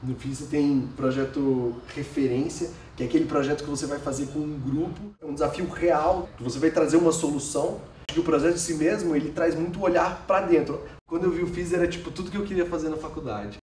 No FII você tem projeto referência, que é aquele projeto que você vai fazer com um grupo, é um desafio real, que você vai trazer uma solução. E o projeto de si mesmo, ele traz muito olhar para dentro. Quando eu vi o FII era tipo tudo que eu queria fazer na faculdade.